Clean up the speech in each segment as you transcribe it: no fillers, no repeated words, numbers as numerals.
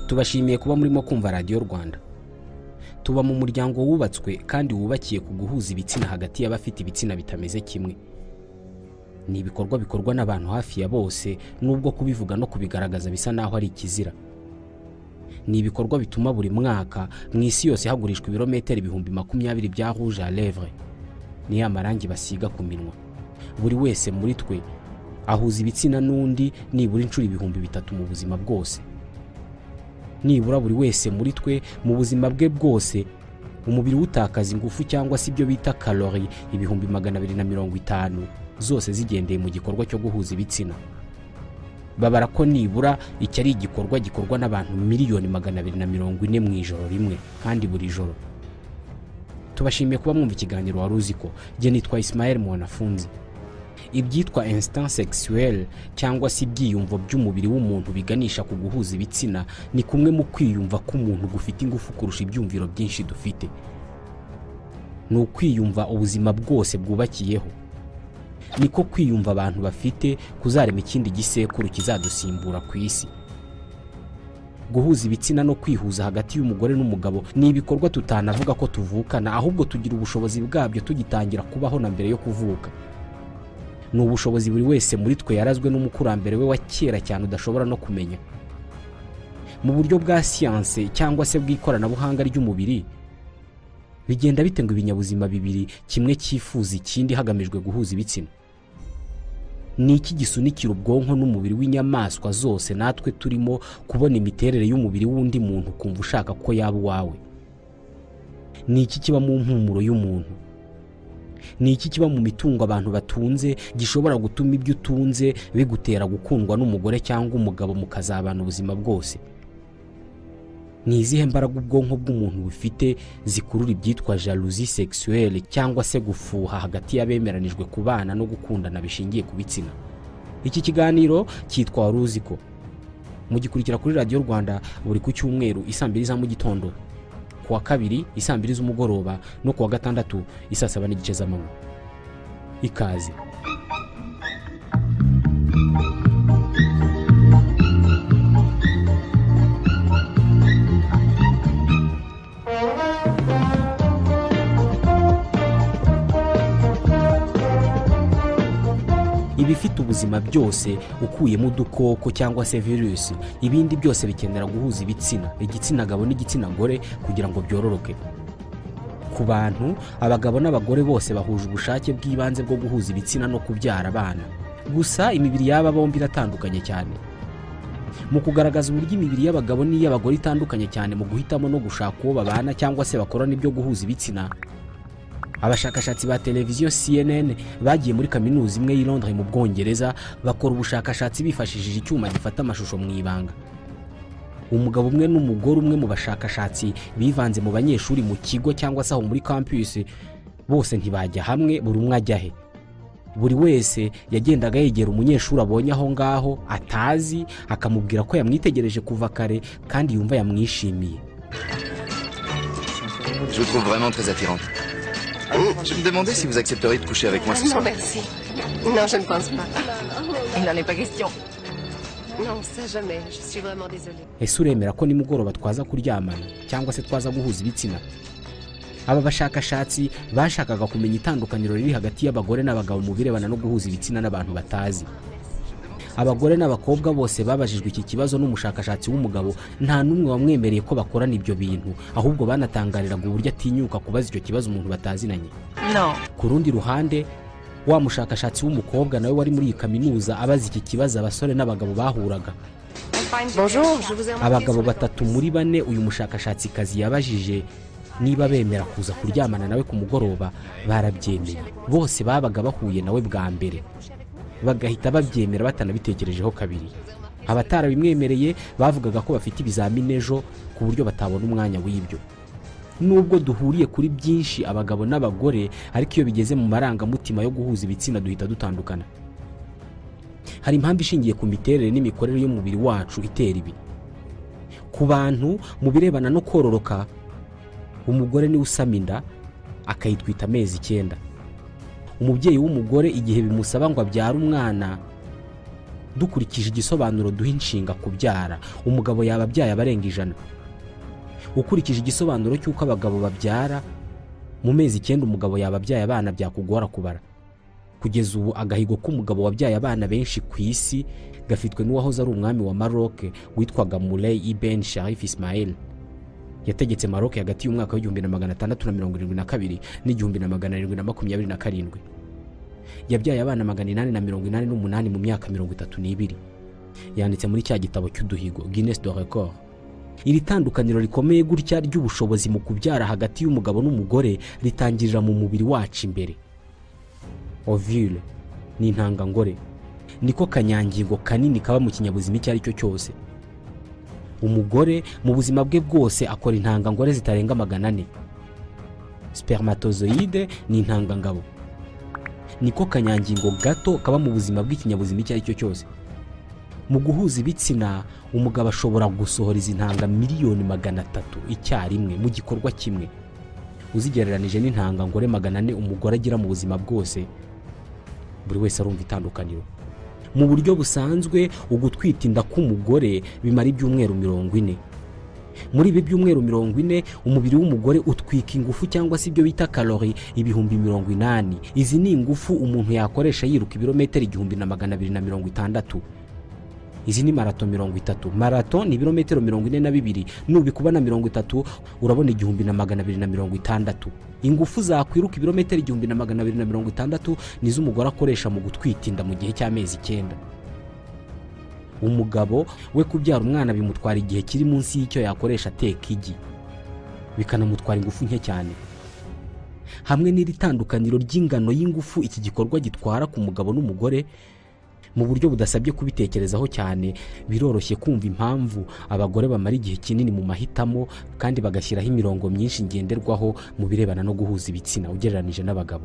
Tubashimiye kuba murimo kumva Radio Rwanda. Tuba mu muryango wubatswe kandi wubakiye ku guhuza ibitsina hagati y'abafite ibitsina bitameze kimwe. Ni ibikorwa bikorwa n'abantu hafi ya bose, nubwo kubivuga no kubigaragaza bisa naho ari ikizira. Ni ibikorwa bituma buri mwaka mu isi yose hagurishwa ibirometero 20,000 bya rouge à lèvres. Ni amarangi basiga ku minwa. Buri wese muri twe ahuza ibitsina n'undi nibura inshuro 3,000 mu buzima bwose. Nibura buri wese muri twe mu buzima bwe bwose umubiri utakaza ingufu cyangwa se ibyo bita calorie 250 zose zigendeye mu gikorwa cyo guhuza ibitsina. Babara ko nibura icyo ari igikorwa gikorwa n'abantu 240,000 mu ijoro rimwe kandi buri joro. Tubashimiye kuba mwumva ikiganiro Waruziko. Gentil Ismael Mwanafunzi. Ibyitwa instinct sexuel cyangwa se ibyiyumvo by'umubiri w'umuntu biganisha ku guhuza ibitsina ni kumwe mu kwiyumva k'umuntu gufite ingufu kurusha ibyumviro byinshi dufite. Ni ukwiyumva ubuzima bwose bwubakiyeho. Niko kwiyumva abantu bafite kuzarema ikindi gisekuru kizadusimbura ku isi. Guhuza ibitsina no kwihuza hagati y'umugore n'umugabo ni ibikorwa tutanavuga ko tuvukana, ahubwo tugira ubushobozi bwabyo tugitangira kubaho na mbere yo kuvuka. Ni ubushobozi buri wese muri twe yarazwe n'umukurambere we wa kera cyane udashobora no kumenya. Mu buryo bwa science cyangwa se bw'ikoranabuhanga ry'umubiri, bigenda bitenga ibinyabuzima bibiri, kimwe cyifuza ikindi hagamijwe guhuza ibitsina. Ni iki gisunikira ubwonko n'umubiri w'inyamaswa zose natwe turimo kubona imiterere y'umubiri w'undi muntu kumva ushaka ko yaba uwawe? Ni iki kiba mu mpumuro y'umuntu? Ni iki kiba mu mitungo abantu batunze gishobora gutuma ibyo utunze bigutera gukundwa n'umugore cyangwa umugabo mukazabana ubuzima bwose? Ni izihe mbaraga ubwonko bw'umuntu bufite zikurura ibyitwa jalousie sexuelle cyangwa se gufuha hagati y'abemeranijwe kubana no gukundana bishingiye ku bitsina? Iki kiganiro cyitwa Waruziko. Mugikurikira kuri Radio Rwanda buri ku cyumweru 2:00 za mu gitondo, kuwa kabiri 2:00 z'umugoroba no kuwa gatandatu 7:30 z'amanywa. Ikaze. Ibifite ubuzima byose ukuyemo udukoko cyangwa se virus, ibindi byose bikenera guhuza ibitsina, igitsina gabo n'igitsina gore kugira ngo byororoke. Ku bantu, abagabo n'abagore bose bahuje ubushake bw'ibanze bwo guhuza ibitsina no kubyara abana. Gusa imibiri y'aba bombi iratandukanye cyane. Mu kugaragaza uburyo imibiri y'abagabo n'iy'abagore itandukanye cyane mu guhitamo no gushaka uwo babana cyangwa se bakorana ibyo guhuza ibitsina, abashakashatsi ba televiziyo CNN bagiye muri kaminuza imwe y'i Londres mu Bwongereza bakora ubushakashatsi bifashishije icyuma gifata amashusho mu ibanga. Umugabo umwe n'umugore umwe mu bashakashatsi bivanze mu banyeshuri mu kigo cyangwa se aho muri campus, bose ntibajya hamwe, buri umwe ajya he. Buri wese yagendaga yegera umunyeshuri abonye aho ngaho atazi, akamubwira ko yamwitegereje kuva kare kandi yumva yamwishimiye. Je vous trouve vraiment très attirante. Je me demandais si vous accepteriez de coucher avec moi ce soir. Non, merci. Non, je ne pense pas. Il n'en est pas question. Non, ça jamais. Je suis vraiment désolée. Ese uremera ko nimugoroba twaza kuryamana cyangwa se twaza guhuza ibitsina? Aba bashakashatsi bashakaga kumenya itandukaniro riri hagati y'abagore n'abagabo mu birebana no guhuza ibitsina n'abantu batazi. Abagore n'abakobwa bose babajijwe iki kibazo n'umushakashatsi w'umugabo, nta numwe wamwemereye ko bakorana ibyo bintu, ahubwo banatangariraga uburyo atinyuka kubaza icyo kibazo umuntu batazinanye. No. Ku rundi ruhande, wa mushakashatsi w'umukobwa nawe wari muri iyi kaminuza abaza iki kibazo abasore n'abagabo bahuraga. Bonjour, je vous ai remarqué. Abagabo 3 muri 4 uyu mushakashatsi kazi yabajije niba bemera kuza kuryamana nawe ku mugoroba, barabyemeye. Bose babaga bahuye nawe bwa mbere, bagahita babyemera batanabitekerejeho kabiri. Abatarabimwemereye bavugaga ko bafite ibizamini ejo ku buryo batabona umwanya w'ibyo. Nubwo duhuriye kuri byinshi abagabo n'abagore, ariko iyo bigeze mu marangamutima yo guhuza ibitsina duhita dutandukana. Hari impamvu ishingiye ku miterere n'imikorere y'umubiri wacu itera ibi. Ku bantu mu birebana no kororoka, umugore ni usama inda akayitwita amezi 9. Umubyeyi w'umugore igihe bimusaba ngo abyara umwana dukurikije igisobanuro duha inshinga kubyara, umugabo yaba abyaye abarenga 100. Ukurikije igisobanuro cy'uko abagabo babyara, mu mezi 9 umugabo yaba abyaye abana byakugora kubara. Kugeza ubu agahigo k'umugabo wabyaye abana benshi ku isi gafitwe n'uwahoze ari umwami wa Maroc witwaga Moulay ibn Sharif Ismael. Yategetse Maroc hagati y'umwaka wa 1672 n'1727. Yabyaye abana 888 mu myaka 32. Yanditse muri cya gitabo cy'uduhigo Guinness de Record. Iri tandukaniro rikomeye gutya ry'ubushobozi mu kubyara hagati y'umugabo n'umugore ritangirira mu mubiri wacu imbere. Ovule ni intangangore, niko kanyangingo kanini kaba mu kinyabuzima icyo ari cyo cyose. Umugore mu buzima bwe bwose akora intangangore zitarenga 400. Spermatozoide ni intangangabo, niko kanyangingo gato kaba mu buzima bw'ikinyabuzima icyo ari cyo cyose. Mu guhuza ibitsina umugabo ashobora gusohora izi ntanga miliyoni 300 icyarimwe mu gikorwa kimwe. Uzigereranije n'intangangore 400 umugore agira mu buzima bwose, buri wese arumva itandukaniro. Mu buryo busanzwe ugutwita inda k'umugore bimara ibyumweru 40. Muri ibi byumweru 40 umubiri w'umugore utwika ingufu cyangwa se ibyo bita kalori 80,000. Izi ni ingufu umuntu yakoresha yiruka ibirometero 1260. Izi ni marato 30. Marato ni ibirometero 42, nubikuba na 30 urabona 1260. Ingufu zakwiruka ibirometero 1260 nizo umugore akoresha mu gutwita inda mu gihe cy'amezi 9. Umugabo we kubyara umwana bimutwara igihe kiri munsi y'icyo yakoresha ateka igi, bikanamutwara ingufu nke cyane. Hamwe n'iri tandukaniro ry'ingano y'ingufu iki gikorwa gitwara ku mugabo n'umugore, mu buryo budasabye kubitekerezaho cyane, biroroshye kumva impamvu abagore bamara igihe kinini mu mahitamo kandi bagashyiraho imirongo myinshi ngenderwaho mu birebana no guhuza ibitsina ugereranije n'abagabo.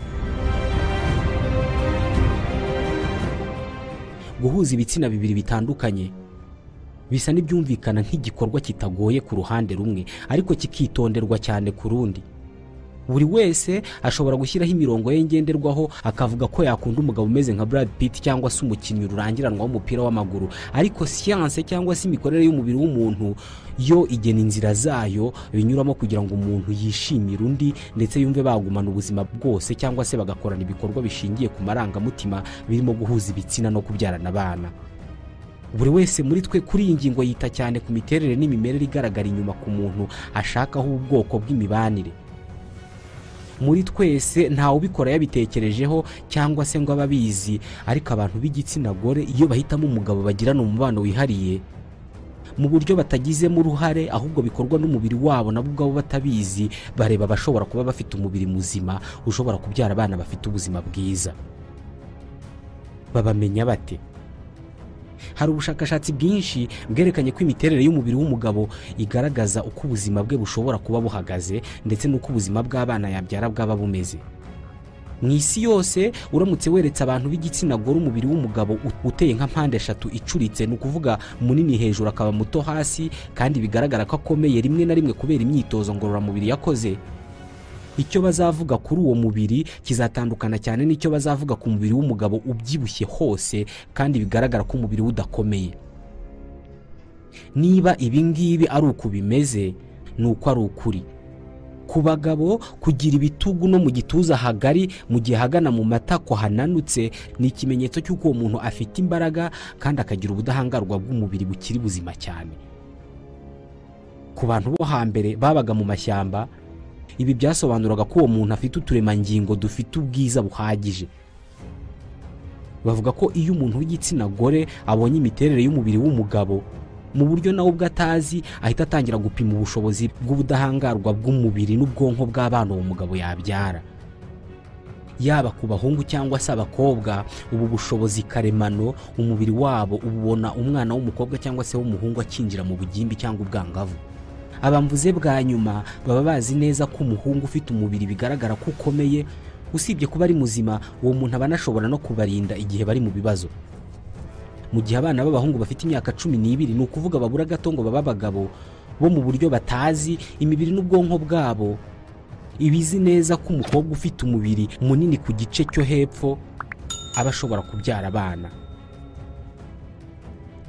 Guhuza ibitsina bibiri bitandukanye bisa n'ibyumvikana nk'igikorwa kitagoye ku ruhande rumwe, ariko kikitonderwa cyane ku rundi. Buri wese ashobora gushyiraho imirongo ye ngenderwaho akavuga ko yakunda umugabo umeze nka Brad Pitt cyangwa se umukinnyi rurangiranwa w'umupira w'amaguru, ariko science cyangwa se imikorere y'umubiri w'umuntu yo igena inzira zayo binyuramo kugira ngo umuntu yishimire undi ndetse yumve bagumana ubuzima bwose, cyangwa se bagakorana ibikorwa bishingiye ku marangamutima birimo guhuza ibitsina no kubyarana abana. Buri wese muri twe kuri iyi ngingo yita cyane ku miterere n'imimerere igaragara inyuma ku muntu ashakaho ubwoko bw'imibanire. Muri twese ntawe ubikora yabitekerejeho cyangwa se ngo ababizi, ariko abantu b'igitsina gore iyo bahitamo umugabo bagirana umubano wihariye mu buryo batagizemo uruhare, ahubwo bikorwa n'umubiri wabo nabo ubwabo batabizi, bareba bashobora kuba bafite umubiri muzima ushobora kubyara abana bafite ubuzima bwiza. Babamenya bate? Hari ubushakashatsi bwinshi bwerekanye ko imiterere y'umubiri w'umugabo igaragaza uko ubuzima bwe bushobora kuba buhagaze ndetse n'uko ubuzima bw'abana yabyara bwaba bumeze. Mu isi yose uramutse weretse abantu b'igitsina gore umubiri w'umugabo uteye nka mpande 3 icuritse, ni ukuvuga munini hejuru akaba muto hasi, kandi bigaragara ko akomeye rimwe na rimwe kubera imyitozo ngororamubiri yakoze, icyo bazavuga kuri uwo mubiri kizatandukana cyane n'icyo bazavuga ku mubiri w'umugabo ubyibushye hose kandi bigaragara ko umubiri udakomeye. Niba ibi ngibi ari uko bimeze, ni uko ari ukuri. Ku bagabo kugira ibitugu no mu gituza hagari mu gihe hagana mu matako hananutse ni ikimenyetso cy'uko uwo muntu afite imbaraga kandi akagira ubudahangarwa bw'umubiri bukiri buzima cyane. Ku bantu bo hambere babaga mu mashyamba, ibi byasobanuraga ko uwo muntu afite uturemangingo dufite ubwiza buhagije. Bavuga ko iyo umuntu w'igitsina gore abonye imiterere y'umubiri w'umugabo mu buryo nawe ubwo atazi, ahita atangira gupima ubushobozi bw'ubudahangarwa bw'umubiri n'ubwonko bw'abana uwo mugabo yabyara. Yaba ku bahungu cyangwa se abakobwa, ubu bushobozi karemano umubiri wabo ubona umwana w'umukobwa cyangwa se w'umuhungu akinjira mu bugimbi cyangwa ubwangavu. Abamvuze bwa nyuma baba bazi neza ko umuhungu ufite umubiri bigaragara ko ukomeye, usibye kuba ari muzima, uwo muntu abanashobora no kubarinda igihe bari mu bibazo. Mu gihe abana b'abahungu bafite imyaka 12, ni ukuvuga babura gato ngo baba abagabo, bo mu buryo batazi imibiri n'ubwonko bwabo, ibizi neza ko umukobwa ufite umubiri munini ku gice cyo hepfo aba ashobora kubyara abana.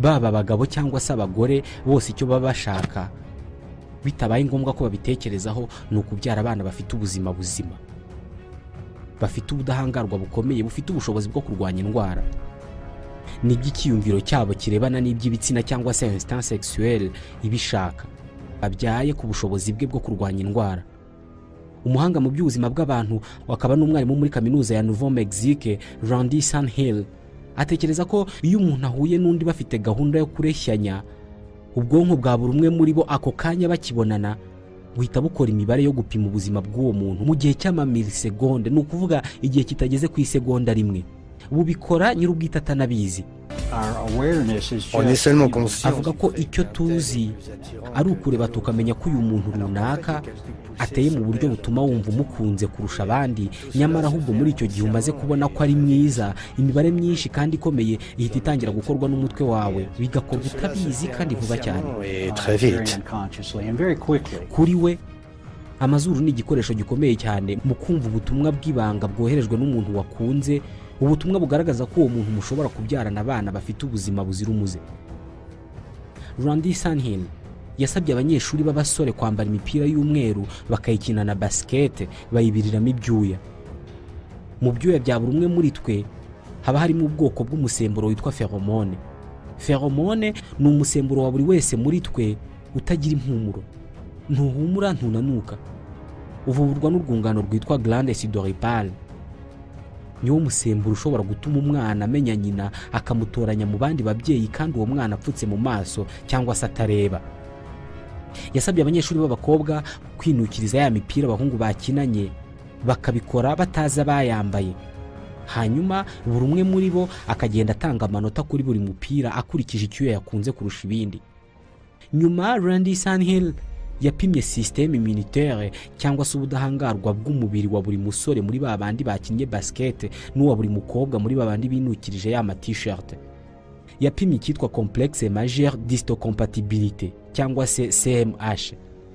baba abagabo cyangwa se abagore bose icyo baba bashaka bitabaye ngombwa ko babitekerezaho ni ukubyara abana bafite ubuzima buzima, bafite ubudahangarwa bukomeye, bufite ubushobozi bwo kurwanya indwara. Nibyo icyiyumviro cyabo kirebana n'iby'ibitsina cyangwa se instinct sexuel ibishaka, abyaye ku bushobozi bwe bwo kurwanya indwara. Umuhanga mu by'ubuzima bw'abantu wakaba n'umwarimu muri kaminuza ya Nouveau Mexique, Gentil atekereza ko iyo umuntu ahuye n'undi bafite gahunda yo kureshyanya, ubwonko bwa buri umwe muri bo ako kanya bakibonana buhita bukora imibare yo gupima ubuzima bw'uwo muntu mu gihe cy'amamilisegonde, ni ukuvuga igihe kitageze ku isegonda rimwe. Bubikora nyir'ubwite atanabizi. Avuga ko icyo tuzi ari ukureba tukamenya ko uyu muntu runaka ateye mu buryo butuma wumva umukunze kurusha abandi, nyamara ahubwo muri icyo gihe umaze kubona ko ari mwiza, imibare myinshi kandi ikomeye ihita itangira gukorwa n'umutwe wawe, bigakorwa utabizi kandi vuba cyane. Kuri we amazuru ni igikoresho gikomeye cyane mu kumva ubutumwa bw'ibanga bwoherejwe n'umuntu wakunze, ubutumwa bugaragaza ko uwo muntu mushobora kubyarana abana bafite ubuzima buzira umuze. Gentil yasabye abanyeshuri b'abasore kwambara imipira y'umweru bakayikina na basket bayibiriramo ibyuya. Mu byuya bya buri umwe muri twe haba harimo ubwoko bw'umusemburo witwa pheromone. Pheromone ni umusemburo wa buri wese muri twe utagira impumuro, ntuhumura ntunanuka, uvurwa n'urwungano rwitwa glande sudoripale. Niwo musemburo ushobora gutuma umwana amenya nyina akamutoranya mu bandi babyeyi kandi uwo mwana apfutse mu maso cyangwa se atareba. Yasabye abanyeshuri b'abakobwa kwinukiriza ya mipira abahungu bakinanye, bakabikora bataza bayambaye. Hanyuma buri umwe muri bo akagenda atanga amanota kuri buri mupira akurikije icyo yakunze kurusha ibindi. Nyuma Gentil yapimye système immunitaire cyangwa se ubudahangarwa bw'umubiri wa buri musore muri babandi bakinnye basket n'uwa buri mukobwa muri babandi binukirije ya t-shirt. Yapimye icyitwa complexe majeur d'histocompatibilité cyangwa se CMH.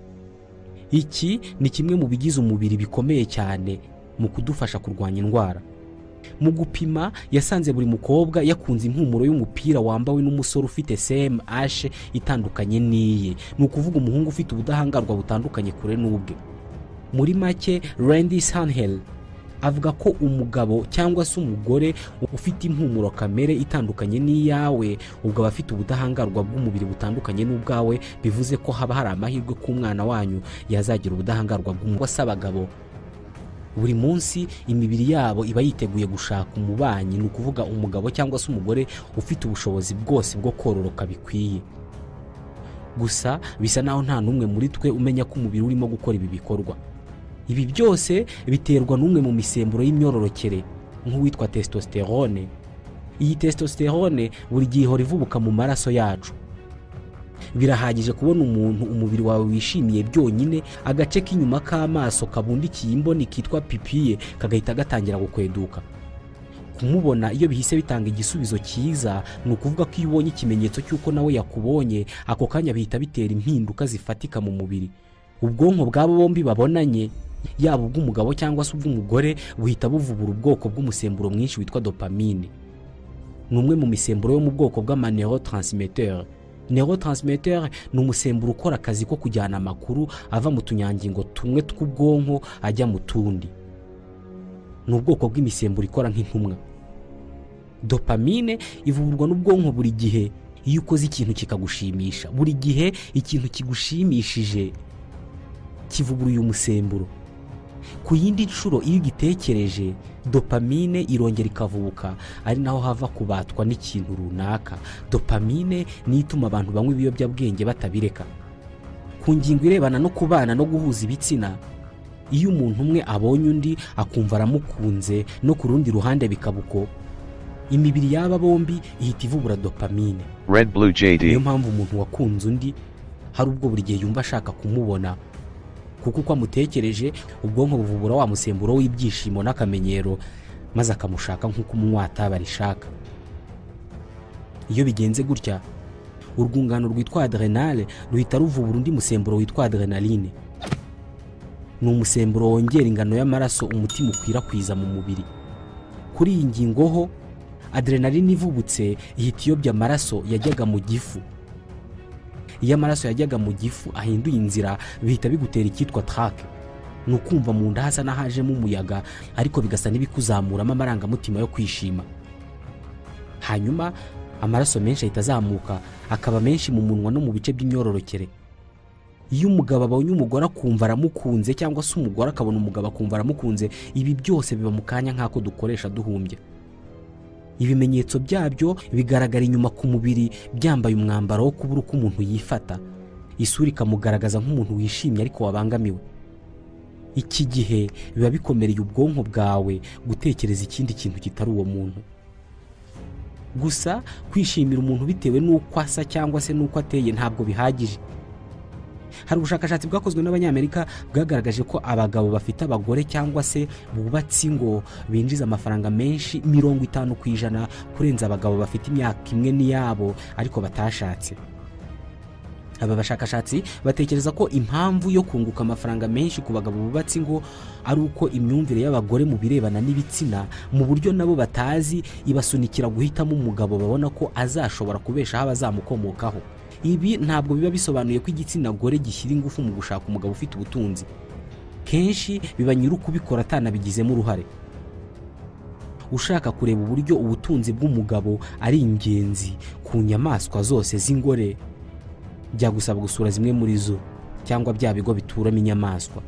Iki ni kimwe mu bigize umubiri bikomeye cyane mu kudufasha kurwanya indwara. Mu gupima yasanze buri mukobwa yakunze impumuro y'umupira wambawe n'umusore ufite CMH itandukanye niye, ni ukuvuga umuhungu ufite ubudahangarwa butandukanye kure n'ubwe. Muri make Gentil avuga ko umugabo cyangwa se umugore ufite impumuro kamere itandukanye n'iyawe ubwo aba afite ubudahangarwa bw'umubiri butandukanye n'ubwawe, bivuze ko haba hari amahirwe ko umwana wanyu yazagira ubudahangarwa bw'abagabo. Buri munsi imibiri yabo iba yiteguye gushaka umubanyi, ni ukuvuga umugabo cyangwa se umugore ufite ubushobozi bwose bwo kororoka bikwiye. Gusa bisa naho nta n'umwe muri twe umenya ko umubiri urimo gukora ibi bikorwa. Ibi byose biterwa n'umwe mu misemburo y'imyororokere nk'uwitwa testosterone. Iyi testosterone buri gihe ihora ivubuka mu maraso yacu. Birahagije kubona umuntu umubiri wawe wishimiye byonyine, agace k'inyuma k'amaso kabundikiye imboni kitwa pipiye kagahita gatangira gukweduka. Kumubona iyo bihise bitanga igisubizo cyiza, ni ukuvuga ko iyo ubonye ikimenyetso cy'uko nawe yakubonye, ako kanya bihita bitera impinduka zifatika mu mubiri. Ubwonko bw'abo bombi babonanye, yaba ubw'umugabo cyangwa se ubw'umugore, buhita buvubura ubwoko bw'umusemburo mwinshi witwa dopamine. Ni umwe mu misemburo yo mu bwoko bw'amaneurotransmitter. Neurotransmitter ni umusemburo ukora akazi ko kujyana amakuru ava mu tunyangingo tumwe tw'ubwonko ajya mu tundi. Ni ubwoko bw'imisemburo ikora nk'intumwa. Dopamine ivurwa n'ubwonko buri gihe iyo ukoze ikintu kikagushimisha. Buri gihe ikintu kigushimishije kivubura uyu musemburo. Ku yindi nshuro iyo gitekereje, dopamine irongera ikavubuka, ari naho hava kubatwa n'ikintu runaka. Dopamine ni ituma abantu banywa ibiyobyabwenge batabireka. Ku ngingo irebana no kubana no guhuza ibitsina, iyo umuntu umwe abonye undi akumva aramukunze no ku rundi ruhande bikabuko, imibiri y'aba bombi ihita ivubura dopamine. Niyo mpamvu umuntu wakunze undi hari ubwo buri gihe yumva ashaka kumubona, kuko uko amutekereje ubwonko buvubura wa musemburo w'ibyishimo n'akamenyero, maze akamushaka nk'uko umwata barishaka. Iyo bigenze gutya, urwungano rwitwa adrenale ruhita ruvubura undi musemburo witwa adrenaline. Ni umusemburo wongera ingano y'amaraso umutima ukwirakwiza mu mubiri. Kuri iyi ngingo ho, adrenaline ivubutse ihita iyobya amaraso yajyaga mu gifu. Iyo amaraso yajyaga mu gifu ahinduye inzira bihita bigutera icyitwa trake. Ni ukumva mu nda hasa n'ahajemo umuyaga ariko bigasa n'ibikuzamuramo amarangamutima yo kwishima. Hanyuma amaraso menshi ahita azamuka akaba menshi mu munwa no mu bice by'imyororokere. Iyo umugabo abonye umugore akumva aramukunze cyangwa se umugore akabona umugabo akumva aramukunze, ibi byose biba mu kanya nk'ako dukoresha duhumbya. Ibimenyetso byabyo bigaragara inyuma ku mubiri byambaye umwambaro wo kubura uko umuntu yifata, isura ikamugaragaza nk'umuntu wishimye ariko wabangamiwe. Iki gihe biba bikomereye ubwonko bwawe gutekereza ikindi kintu kitari uwo muntu. Gusa kwishimira umuntu bitewe n'uko asa cyangwa se n'uko ateye ntabwo bihagije. Hari ubushakashatsi bwakozwe n'Abanyamerika bwagaragaje ko abagabo bafite abagore cyangwa se bubatse ingo binjiza amafaranga menshi 50% kurenza abagabo bafite imyaka imwe n'iyabo ariko batashatse. Aba bashakashatsi batekereza ko impamvu yo kunguka amafaranga menshi ku bagabo bubatse ingo ari uko imyumvire y'abagore mu birebana n'ibitsina mu buryo nabo batazi ibasunikira guhitamo umugabo babona ko azashobora kubeshaho abazamukomokaho. Ibi ntabwo biba bisobanuye ko igitsina gore gishyira ingufu mu gushaka umugabo ufite ubutunzi. Kenshi biba nyiri kubikora atanabigizemo uruhare. Ushaka kureba uburyo ubutunzi bw'umugabo ari ingenzi ku nyamaswa zose z'ingore, bya gusaba gusura zimwe muri zo cyangwa bya bigo bituramo inyamaswa.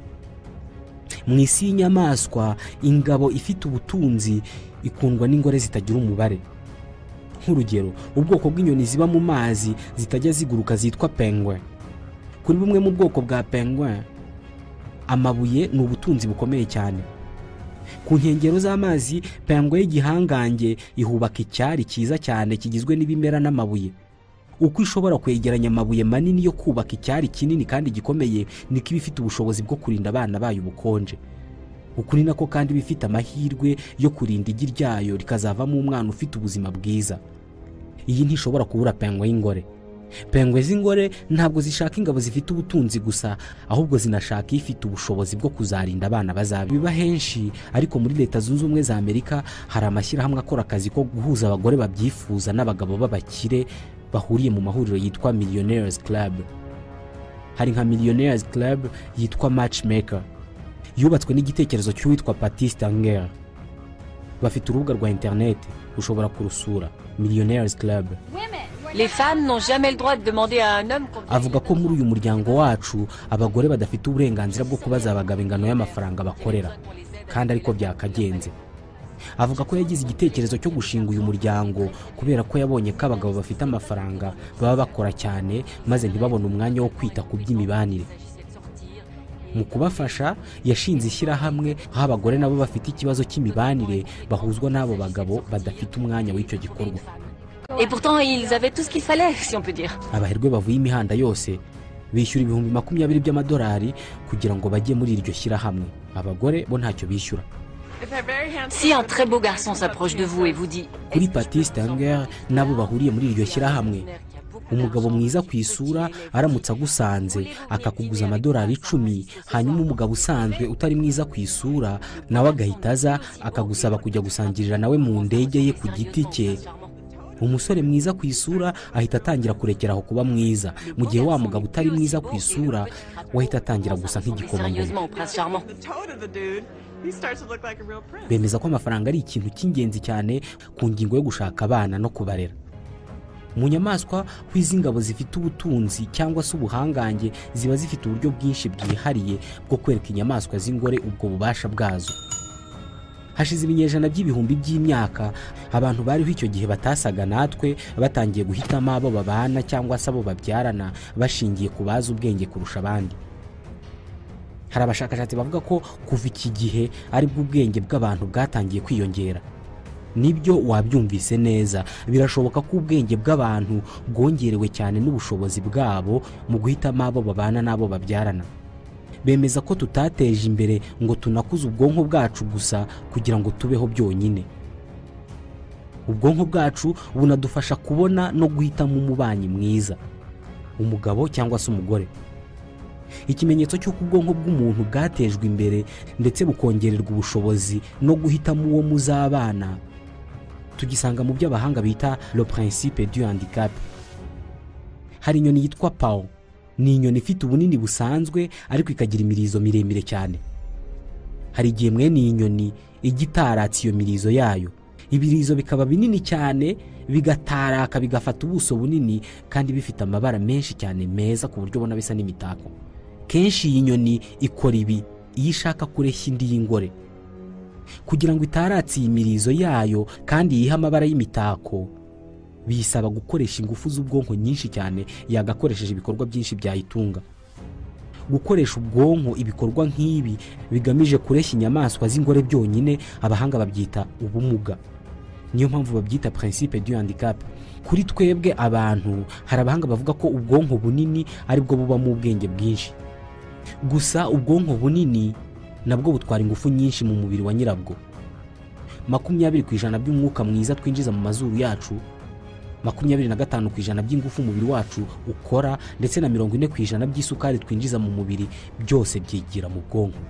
Mu isi y'inyamaswa ingabo ifite ubutunzi ikundwa n'ingore zitagira umubare. Nk'urugero, ubwoko bw'inyoni ziba mu mazi zitajya ziguruka zitwa penguin. Kuri bumwe mu bwoko bwa penguin, amabuye ni ubutunzi bukomeye cyane. Ku nkengero z'amazi, penguin y'igihangange ihubaka icyari cyiza cyane kigizwe n'ibimera n'amabuye. Uko ishobora kwegeranya amabuye manini yo kubaka icyari kinini kandi gikomeye, niko ibifite ubushobozi bwo kurinda abana bayo ubukonje. Ukuri nako kandi bifite amahirwe yo kurinda igi ryayo rikazavamo umwana ufite ubuzima bwiza. Iyi ntishobora kubura penguin y'ingore. Penguin z'ingore ntabwo zishaka ingabo zifite ubutunzi gusa, ahubwo zinashaka ifite ubushobozi bwo kuzarinda abana bazaba. Biba henshi, ariko muri Leta Zunze Ubumwe za Amerika hari amashyirahamwe akora akazi ko guhuza abagore babyifuza n'abagabo b'abakire bahuriye mu mahuriro yitwa Millionaires Club. Hari nka Millionaires Club yitwa Matchmaker, yubatswe n'igitekerezo cy'uwitwa Patrice. Bafite urubuga rwa internet ushobora kurusura, Millionaires Club. Les femmes n'ont jamais le droit de demander à un homme. Avuga ko muri uyu muryango wacu abagore badafite uburenganzira bwo kubaza abagabo ingano y'amafaranga bakorera, kandi ariko byakagenze. Avuga ko yagize igitekerezo cyo gushinga uyu muryango kubera ko yabonye ko abagabo bafite amafaranga baba bakora cyane maze ntibabone umwanya wo kwita ku by'imibanire. Mu kubafasha yashinze ishyirahamwe aho abagore nabo bafite ikibazo cy'imibanire bahuzwa n'abo bagabo badafite umwanya w'icyo gikorwa. Et pourtant ils avaient tout ce qu'il fallait, si on peut dire. Abaherwe bavuye imihanda yose bishyura ibihumbi 20 by'amadolari kugira ngo bajye muri iryo shyirahamwe. Abagore bo ntacyo bishyura. Si un très beau garçon s'approche de vous et vous dit Kuri Patrice nabo bahuriye muri iryo shyirahamwe, umugabo mwiza ku isura aramutse agusanze akakuguza amadolari 10, hanyuma umugabo usanzwe utari mwiza ku isura nawe agahita aza akagusaba kujya gusangirira nawe mu ndege ye ku giti cye, umusore mwiza ku isura ahita atangira kurekeraho kuba mwiza, mu gihe wa mugabo utari mwiza ku isura wahita atangira gusa nk'igikomangoma. Bemeza ko amafaranga ari ikintu cy'ingenzi cyane ku ngingo yo gushaka abana no kubarera. Mu nyamaswa kwiza ingabo zifite ubutunzi cyangwa se ubuhangange ziba zifite uburyo bwinshi bwihariye bwo kwereka inyamaswa z'ingore ubwo bubasha bwazo. Hashize ibinyejana by'ibihumbi by'imyaka, abantu bariho icyo gihe batasaga natwe batangiye guhitamo abo babana cyangwa se abo babyarana bashingiye ku bazi ubwenge kurusha abandi. Hari abashakashatsi bavuga ko kuva iki gihe ari bwo ubwenge bw'abantu bwatangiye kwiyongera. Nibyo wabyumvise neza, birashoboka ko ubwenge bw'abantu bwongerewe cyane n'ubushobozi bwabo mu guhitamo abo babana n'abo babyarana. Bemeza ko tutateje imbere ngo tunakuze ubwonko bwacu gusa kugira ngo tubeho byonyine. Ubwonko bwacu bunadufasha kubona no guhitamo umubanyi mwiza, umugabo cyangwa se umugore. Ikimenyetso cy'uko ubwonko bw'umuntu bwatejwe imbere ndetse bukongererwa ubushobozi no guhitamo uwo muzabana tugisanga mu by'abahanga bita le principe du handicap. Hari inyoni yitwa pao. Ni inyoni ifite ubunini busanzwe ariko ikagira imirizo miremire cyane. Hari igihe mwene iyi nyoni igitaratse iyo mirizo yayo, ibirizo bikaba binini cyane, bigataraka bigafata ubuso bunini kandi bifite amabara menshi cyane meza ku buryo ubona bisa n'imitako. Kenshi iyi nyoni ikora ibi iyo ishaka kureshya indi y'ingore. Kugira ngo itaratse iyi mirizo yayo kandi yihe amabara y'imitako, bisaba gukoresha ingufu z'ubwonko nyinshi cyane yagakoresheje ibikorwa byinshi byayitunga. Gukoresha ubwonko ibikorwa nk'ibi bigamije kureshya inyamaswa z'ingore byonyine, abahanga babyita ubumuga. Niyo mpamvu babyita principe du handicap. Kuri twebwe abantu, hari abahanga bavuga ko ubwonko bunini aribwo bubamo ubwenge bwinshi. Gusa ubwonko bunini nabwo butwara ingufu nyinshi mu mubiri wa nyirabwo. 20% by'umwuka mwiza twinjiza mu mazuru yacu, 25% by'ingufu umubiri wacu ukora, ndetse na 40% by'isukari twinjiza mu mubiri, byose byigira mu bwonko.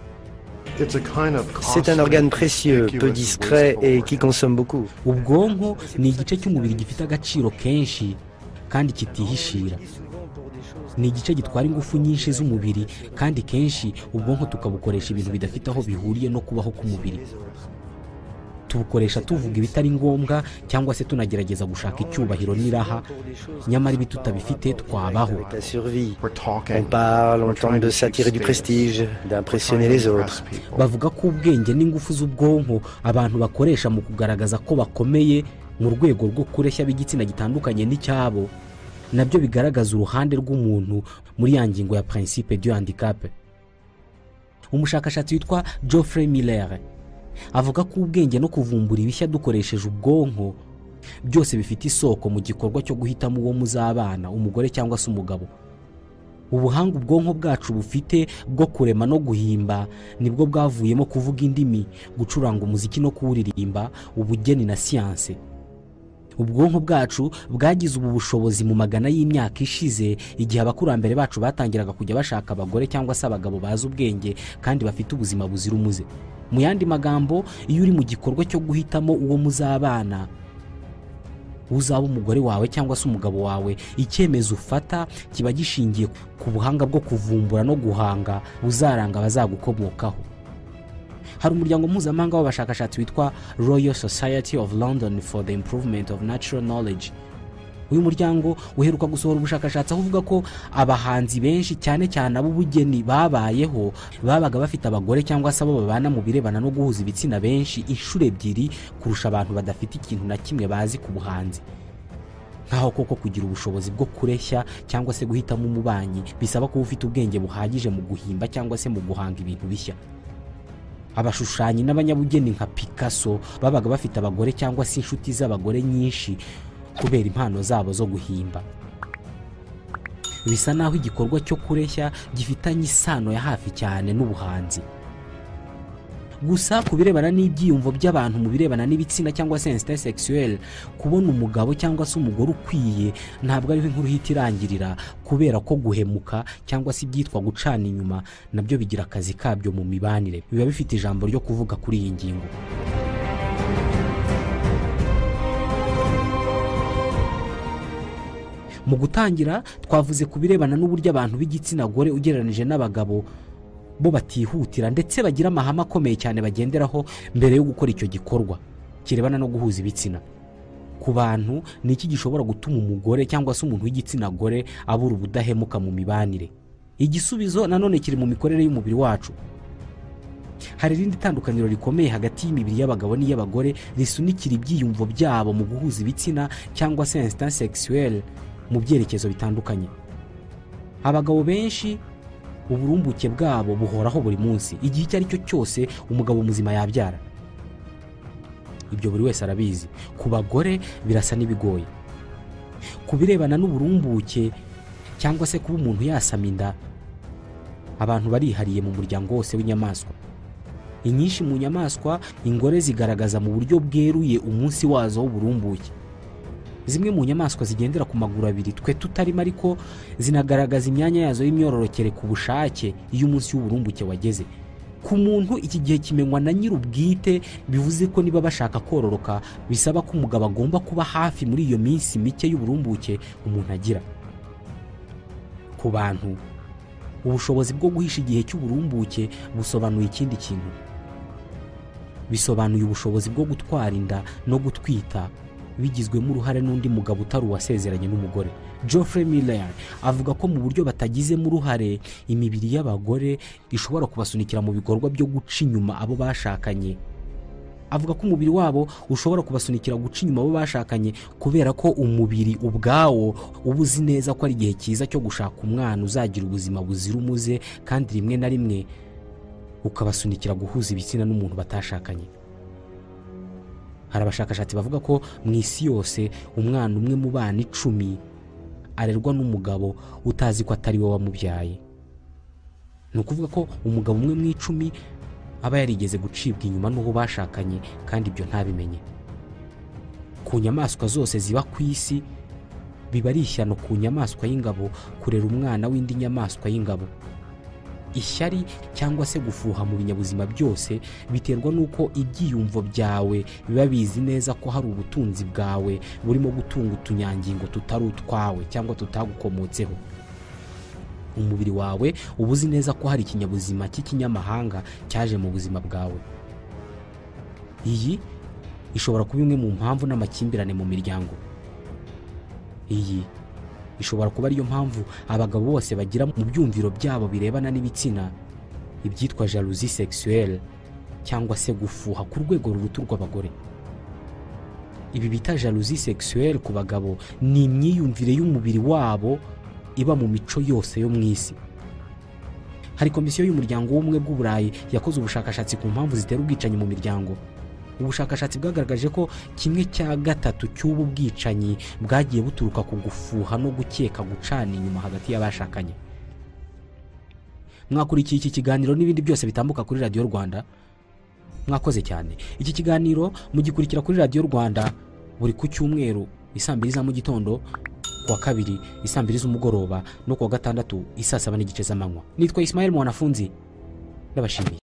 C'est un organe précieux, peu discret et qui consomme beaucoup. Ubwonko ni igice cy'umubiri gifite agaciro kenshi kandi kitihishira. Ni igice gitwara ingufu nyinshi z'umubiri kandi kenshi ubwonko tukabukoresha ibintu bidafite aho bihuriye no kubaho k'umubiri. Tubukoresha tuvuga ibitari ngombwa cyangwa se tunagerageza gushaka icyubahiro n'iraha, nyamara ibi tutabifite twabaho. On parle, on tente de s'attirer du prestige, d'impressionner les autres. Bavuga ko ubwenge n'ingufu z'ubwonko abantu bakoresha mu kugaragaza ko bakomeye mu rwego rwo kureshya b'igitsina gitandukanye n'icyabo, nabyo bigaragaza uruhande rw'umuntu muri ya ngingo ya principe du handicap. Umushakashatsi witwa Geoffrey Miller avuga ko ubwenge no kuvumbura ibishya dukoresheje ubwonko byose bifite isoko mu gikorwa cyo guhitamo uwo muzabana, umugore cyangwa se umugabo. Ubuhanga ubwonko bwacu bufite bwo kurema no guhimba nibwo bwavuyemo kuvuga indimi, gucuranga umuziki no kuwuririmba, ubugeni na siyanse. Ubwonko bwacu bwagize ubu bushobozi mu magana y'imyaka ishize, igihe abakurambere bacu batangiraga kujya bashaka abagore cyangwa se abagabo bazi ubwenge kandi bafite ubuzima buzira umuze. Mu yandi magambo, iyo uri mu gikorwa cyo guhitamo uwo muzabana, uzaba umugore wawe cyangwa se umugabo wawe, icyemezo ufata kiba gishingiye ku buhanga bwo kuvumbura no guhanga buzaranga abazagukomokaho. Hari umuryango mpuzamahanga w'abashakashatsi witwa Royal Society of London for the Improvement of Natural Knowledge. Uyu muryango uheruka gusohora ubushakashatsi avuga ko abahanzi benshi cyane cyane ab'ubugeni babayeho babaga bafite abagore cyangwa se abo babana mu birebana no guhuza ibitsina benshi inshuro 2 kurusha abantu badafite ikintu na kimwe bazi ku buhanzi. Nkaho koko kugira ubushobozi bwo kureshya cyangwa se guhitamo umubanyi bisaba kuba ufite ubwenge buhagije mu guhimba cyangwa se mu guhanga ibintu bishya. Abashushanyi n'abanyabugeni nka Picasso babaga bafite abagore cyangwa se inshuti z'abagore nyinshi kubera impano zabo zo guhimba. Bisa naho igikorwa cyo kureshya gifitanye isano ya hafi cyane n'ubuhanzi. Gusa kubirebana n'ibyiyumvo by'abantu mu birebana n'ibitsina cyangwa se instinct sexuel, kubona umugabo cyangwa se umugore ukwiye ntabwo ari inkuru hita irangirira, kubera ko guhemuka cyangwa se ibyitwa gucana inyuma nabyo bigira akazi kabyo mu mibanire, biba bifite ijambo ryo kuvuga kuri iyi ngingo. Mu gutangira twavuze kubirebana n'uburyo abantu b'igitsina gore ugereranije n'abagabo bo batihutira ndetse bagira amahame akomeye cyane bagenderaho mbere yo gukora icyo gikorwa kirebana no guhuza ibitsina. Ku bantu ni iki gishobora gutuma umugore cyangwa se umuntu w'igitsina gore abura ubudahemuka mu mibanire? Igisubizo nanone kiri mu mikorere y'umubiri wacu. Hari irindi tandukaniro rikomeye hagati y'imibiri y'abagabo n'iy'abagore risunikira ibyiyumvo byabo mu guhuza ibitsina cyangwa se instinct sexuel mu byerekezo bitandukanye. Abagabo benshi uburumbuke bwabo buhoraho buri munsi, igihe icyo ari cyo cyose umugabo muzima yabyara. Ibyo buri wese arabizi. Ku bagore birasa n'ibigoye. Kubirebana n'uburumbuke cyangwa se kuba umuntu yasama inda, abantu barihariye mu muryango wose w'inyamaswa. Inyinshi mu nyamaswa ingore zigaragaza mu buryo bweruye umunsi wazo w'uburumbuke. Zimwe mu nyamaswa zigendera ku maguru abiri twe tutarimo, ariko zinagaragaza imyanya yazo y'imyororokere ku bushake iyo umunsi w'uburumbuke wageze. ku muntu iki gihe kimenywa na nyir'ubwite, bivuze ko niba bashaka kororoka bisaba ko umugabo agomba kuba hafi muri iyo minsi mike y'uburumbuke umuntu agira. Ku bantu ubushobozi bwo guhisha igihe cy'uburumbuke busobanuye ikindi kintu. Bisobanuye ubushobozi bwo gutwara inda no gutwita bigizwemo uruhare n'undi mugabo utari uwasezeranye n'umugore. Geoffrey Miller avuga ko mu buryo batagizemo uruhare imibiri y'abagore ishobora kubasunikira mu bikorwa byo guca inyuma abo bashakanye. Avuga ko umubiri wabo ushobora kubasunikira guca inyuma abo bashakanye kubera ko umubiri ubwawo uba uzi neza ko ari igihe cyiza cyo gushaka umwana uzagira ubuzima buzira umuze, kandi rimwe na rimwe ukabasunikira guhuza ibitsina n'umuntu batashakanye. Hari abashakashatsi bavuga ko mu isi yose umwana umwe mu bana 10 arerwa n'umugabo utazi ko atari we wamubyaye. Ni ukuvuga ko umugabo umwe mu 10 aba yarigeze gucibwa inyuma n'uwo bashakanye kandi ibyo ntabimenye. Ku nyamaswa zose ziba ku isi biba ari ishyano ku nyamaswa y'ingabo kurera umwana w'indi nyamaswa y'ingabo. Ishyari cyangwa se gufuha mu binyabuzima byose biterwa n'uko ibyiyumvo byawe biba bizi neza ko hari ubutunzi bwawe burimo gutunga utunyangingo tutari utwawe cyangwa tutagukomotseho. Umubiri wawe uba uzi neza ko hari ikinyabuzima cy'ikinyamahanga cyaje mu buzima bwawe. Iyi ishobora kuba imwe mu mpamvu n'amakimbirane mu miryango. Iyi ishobora kuba ariyo mpamvu abagabo bose bagira mu byumviro byabo birebana n'ibitsina ibyitwa jalousie sexuelle cyangwa se gufuha ku rwego ruruta rw'abagore. Ibi bita jalousie sexuelle ku bagabo ni imyiyumvire y'umubiri wabo iba mu mico yose yo mu isi. Hari komisiyo y'umuryango w'ubumwe bw'Uburayi yakoze ubushakashatsi ku mpamvu zitera ubwicanyi mu miryango. Ubushakashatsi bwagaragaje ko 1/3 cy'ubu bwicanyi bwagiye buturuka ku gufuha no gukeka gucana inyuma hagati y'abashakanye. Mwakurikiye iki kiganiro n'ibindi byose bitambuka kuri Radio Rwanda. Mwakoze cyane. Iki kiganiro mugikurikira kuri Radio Rwanda buri ku cyumweru 2:00 za mu gitondo, kuwa kabiri 2:00 z'umugoroba no kuwa gatandatu 7:30 z'amanywa. Nitwa Ismael Mwanafunzi. Ndabashimiye.